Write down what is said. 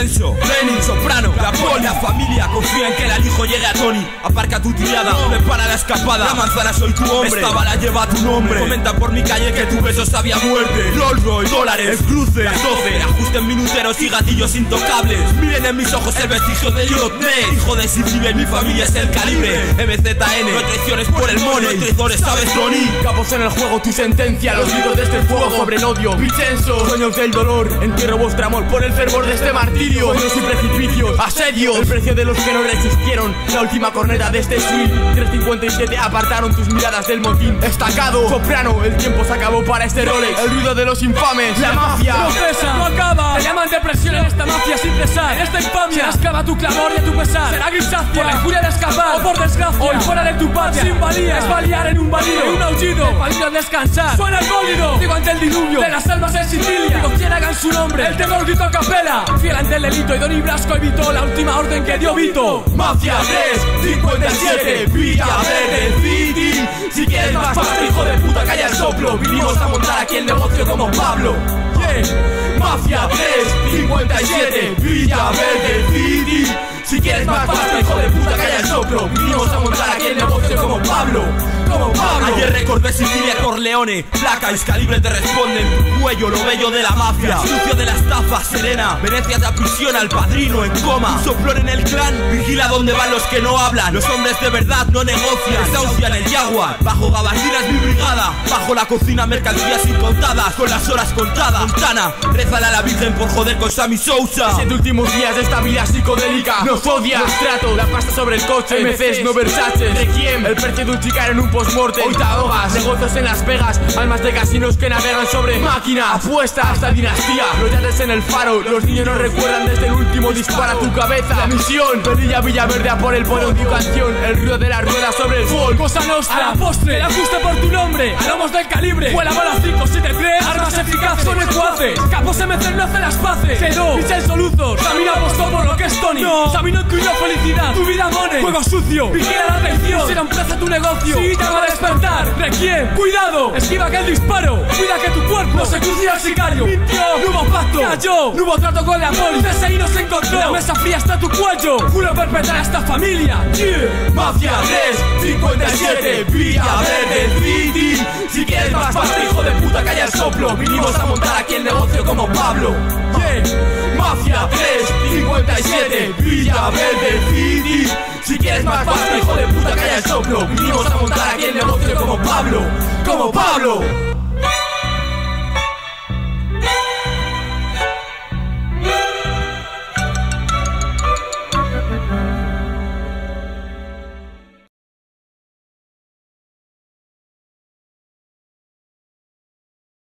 Vincenzo, Lenny, Soprano, la Poli, la familia confía en que el hijo llegue a Tony. Aparca tu tirada, prepara la escapada. La manzana soy tu hombre, esta bala lleva tu nombre. Comenta por mi calle que tu beso sabía muerte. Rolls Royce, dólares, el cruce, las 12. Ajusten minuteros y gatillos intocables. Miren en mis ojos el vestigio de Elliot Ness. Hijo de Sicilia y mi familia es el calibre. MZN, no hay traiciones por el money. No hay traidores, ¿sabes, Tony? Capos en el juego, tu sentencia. Los gritos de este fuego sobre el odio. Vincenzo, sueños del dolor. Entierro vuestro amor por el fervor de este martirio. Sueños y precipicios, asedios. El precio de los que no resistieron. La última corneta de este suite. 357 apartaron tus miradas del motín. Estacado, Soprano, el tiempo se acabó para este Rolex. El ruido de los infames, la mafia. No cesa, no acaba. Te llaman depresión en esta mafia sin cesar. En esta infamia se esclava tu clamor y a tu pesar. Será grisácea por la injuria de escapar o por desgracia. Hoy fuera de tu patria, sin valía. Es balear en un balido, en un aullido. El palillo al descansar. Suena el bólido. Digo ante el diluvio de las selvas en Sicilia. Digo quien hagan su nombre. El temor grito a capela. Fiel ante el delito y Don Blasco evitó la última orden que dio Vito. Mafia 357, Villa Verde City. Si quieres más pasta, hijo de puta, calla el soplo. Vinimos a montar aquí el negocio como Pablo. Mafia 357, Villa Verde City. Si quieres más pasta, hijo de puta, calla el soplo. Vinimos a montar aquí el negocio como Pablo. Ayer recordé Sicilia, Corleone, placa, Excalibur te responden. Tu cuello, lo bello de la mafia, sucio de la estafa, Serena. Venecia te aprisiona, al padrino en coma. Un soplón en el clan, vigila donde van los que no hablan. Los hombres de verdad no negocian, desahucian el Jaguar. Bajo gabardinas mi brigada, bajo la cocina mercancías incontadas, con las horas contadas. Montana, rézale a la virgen por joder con Sammy Sousa. 7 últimos días de esta vida psicodélica. Nos odia, nos trato, la pasta sobre el coche. MCs, no Versace, ¿de quién? El precio de un chicar en un post-mortem. Hoy te ahogas, negocios en Las Vegas. Almas de casinos que navegan sobre máquina. Apuesta hasta dinastía, los yates en el faro. Los niños nos recuerdan desde el último disparo a tu cabeza. La misión, Velilla Villaverde a por el polo. Tu canción, el ruido de la rueda sobre el folk. Cosa nostra, a la postre, el ajuste por tu nombre. A lomos del calibre, vuela bola 573. Armas eficaces, son ecuaces. Capos MC no hace las paces. Quedó, Vincenzo Luzos. Samino apostó por lo que es Tony. No, Samino incluyó felicidad, tu vida money. Juego sucio, vigila la traición. Si no empieza tu negocio, si te va a despertar. Requiem, cuidado, esquiva aquel disparo. Cuida que tu cuerpo no se cruce al sicario. Mintió, no hubo pacto, cayó, no hubo trato con la poli. CSI nos encontró, la mesa fría hasta tu cuello. Juro perpetrar a esta familia. Mafia 357, Villa Verde City. Si quieres más pasta, hijo de puta, calla el soplo. Vinimos a montar aquí el negocio como Pablo. Mafia 357, Villa Verde City. Si quieres más pasta, hijo de puta, calla el soplo. Vinimos a montar aquí el negocio como Pablo. Como Pablo.